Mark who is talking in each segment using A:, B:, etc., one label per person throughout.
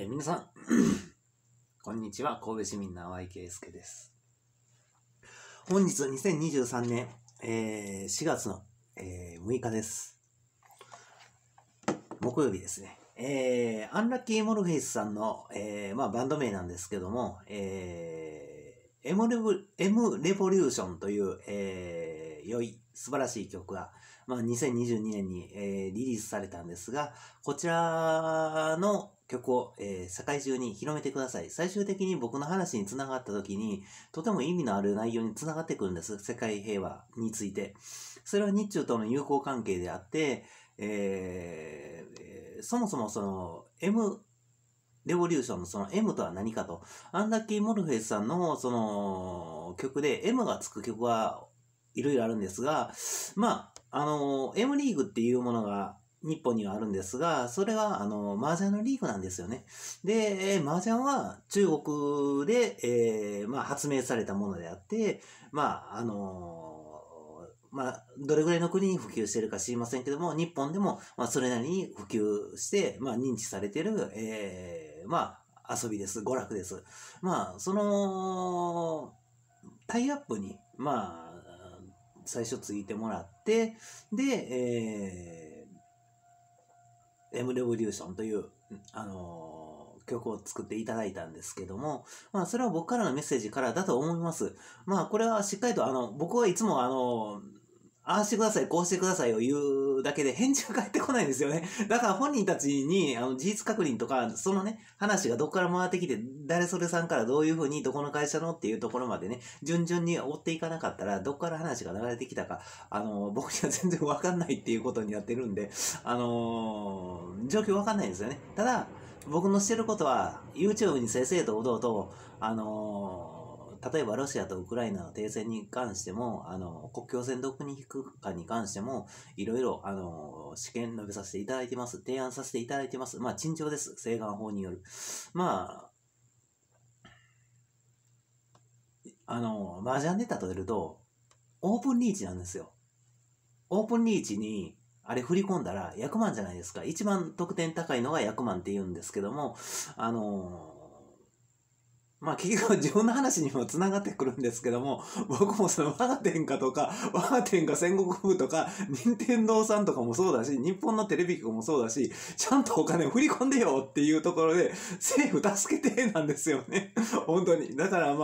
A: 皆さん、こんにちは。神戸市民の淡井圭介です。本日2023年、4月の、6日です。木曜日ですね。アンラッキーモルフェイスさんの、バンド名なんですけども、M レボリューションという、素晴らしい曲が、2022年に、リリースされたんですが、こちらの曲を、世界中に広めてください。最終的に僕の話につながった時に、とても意味のある内容につながってくるんです。世界平和について。それは日中との友好関係であって、そもそもその M レボリューションのその M とは何かと、アンラッキーモルフェイスさんのその曲で M がつく曲はいろいろあるんですが、M リーグっていうものが日本にはあるんですが、それは麻雀のリーグなんですよね。で、麻雀は中国で、発明されたものであって、どれぐらいの国に普及しているか知りませんけども、日本でも、それなりに普及して、認知されている、遊びです。娯楽です。その、タイアップに、最初ついてもらって、で、M レボリューションという、曲を作っていただいたんですけども、それは僕からのメッセージからだと思います。これはしっかりと、僕はいつもああしてください、こうしてくださいを言うだけで返事が返ってこないんですよね。だから本人たちに事実確認とか、そのね、話がどこから回ってきて、誰それさんからどういうふうに、どこの会社のっていうところまでね、順々に追っていかなかったら、どこから話が流れてきたか、僕には全然わかんないっていうことになってるんで、状況わかんないんですよね。ただ、僕のしてることは、YouTube に正々堂々と、例えばロシアとウクライナの停戦に関しても、国境線どこに引くかに関しても、いろいろ、試験述べさせていただいてます。提案させていただいてます。陳情です。請願法による。麻雀で例えると、オープンリーチなんですよ。オープンリーチに、あれ振り込んだら100万じゃないですか。一番得点高いのが100万って言うんですけども、結局自分の話にも繋がってくるんですけども、僕もその我が天下とか、我が天下戦国風とか、任天堂さんとかもそうだし、日本のテレビ局もそうだし、ちゃんとお金を振り込んでよっていうところで、政府助けてなんですよね。本当に。だから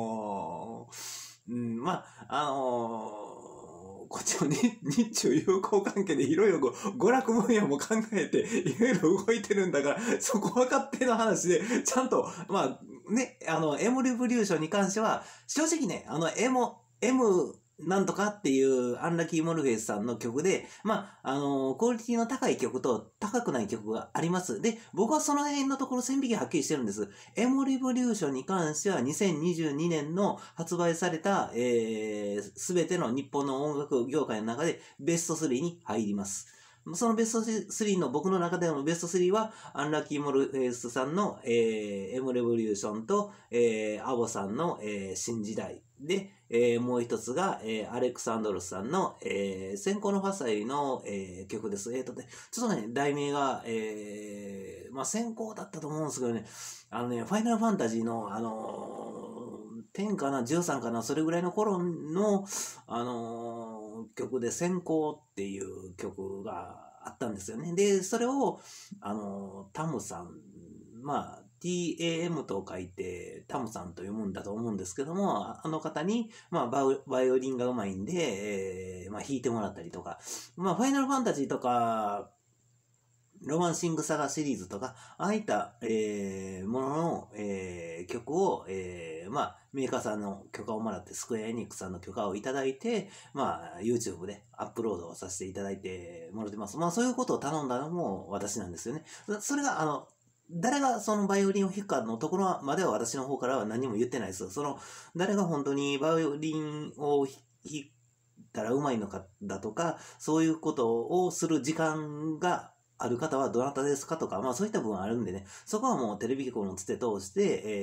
A: こっちも日中友好関係でいろいろ娯楽分野も考えていろいろ動いてるんだから、そこ分かっての話で、ちゃんと、M レボリューションに関しては、正直ね、M なんとかっていうアンラッキーモルフェイスさんの曲で、クオリティの高い曲と高くない曲があります。で、僕はその辺のところ線引きはっきりしてるんです。M レボリューションに関しては2022年の発売された、すべての日本の音楽業界の中でベスト3に入ります。そのベスト3の僕の中でのベスト3は、アンラッキーモルフェイスさんの、M レボリューションと、アボさんの、新時代で、もう一つが、アレクサンドロスさんの、先行のファサイの、曲です。ちょっとね、題名が、先行だったと思うんですけどね、ファイナルファンタジーの、10かな、13かな、それぐらいの頃の、曲で先行っていう曲があったんですよね。で、それを、タムさん、TAM と書いてタムさんと読むんだと思うんですけども、あの方に、バイオリンがうまいんで、弾いてもらったりとか、ファイナルファンタジーとか、ロマンシングサガシリーズとか、ああいった、ものの、曲を、メーカーさんの許可をもらって、スクエアエニックスさんの許可をいただいて、YouTube でアップロードをさせていただいてもらってます。そういうことを頼んだのも私なんですよね。それが、誰がそのバイオリンを弾くかのところまでは私の方からは何も言ってないです。誰が本当にバイオリンを弾いたらうまいのかだとか、そういうことをする時間がある方はどなたですかとか、そういった部分あるんでね、そこはもうテレビ局のつて通して、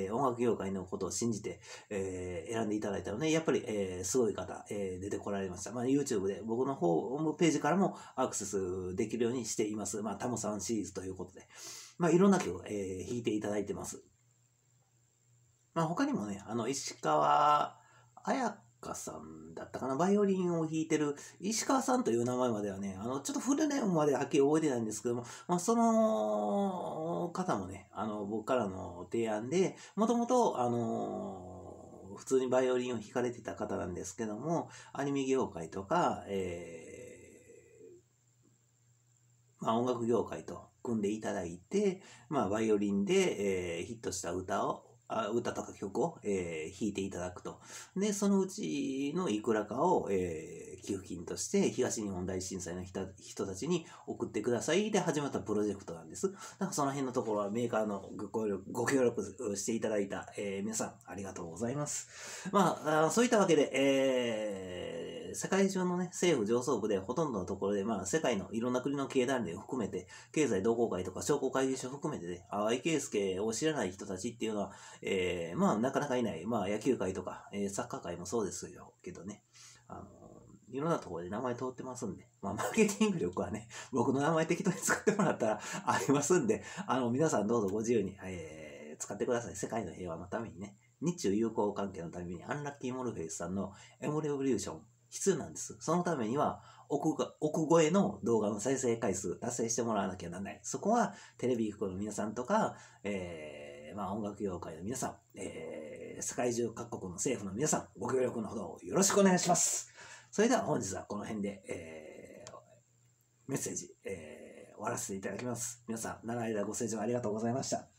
A: 音楽業界のことを信じて、選んでいただいたので、やっぱり、すごい方、出てこられました。YouTube で僕のホームページからもアクセスできるようにしています。タモさんシリーズということで。 まあ、いろんな曲を、弾いていただいてます。まあ、他にもね、石川彩香さんだったかな、バイオリンを弾いてる石川さんという名前まではね、ちょっとフルネームまではっきり覚えてないんですけども、まあ、その方もね、僕からの提案で、もともと、普通にバイオリンを弾かれてた方なんですけども、アニメ業界とか、まあ、音楽業界と組んでいただいて、まあ、バイオリンで、ヒットした歌とか曲を、弾いていただくと。で、そのうちのいくらかを、寄付金として東日本大震災の人たちに送ってくださいで始まったプロジェクトなんです。だからその辺のところはメーカーのご協力していただいた、皆さんありがとうございます。まあ、そういったわけで、世界中のね、政府上層部でほとんどのところで、まあ、世界のいろんな国の経団連を含めて、経済同好会とか商工会議所を含めてね、淡井圭介を知らない人たちっていうのは、まあ、なかなかいない。まあ、野球界とか、サッカー界もそうですよ、けどね。いろんなところで名前通ってますんで、まあ、マーケティング力はね、僕の名前適当に使ってもらったらありますんで、皆さんどうぞご自由に、使ってください。世界の平和のためにね。日中友好関係のために、アンラッキーモルフェイスさんのエモレボリューション必要なんです。そのためには、億超えの動画の再生回数達成してもらわなきゃならない。そこは、テレビ局の皆さんとか、まあ、音楽業界の皆さん、世界中各国の政府の皆さん、ご協力のほどよろしくお願いします。それでは本日はこの辺で、メッセージ、終わらせていただきます。皆さん、長い間ご清聴ありがとうございました。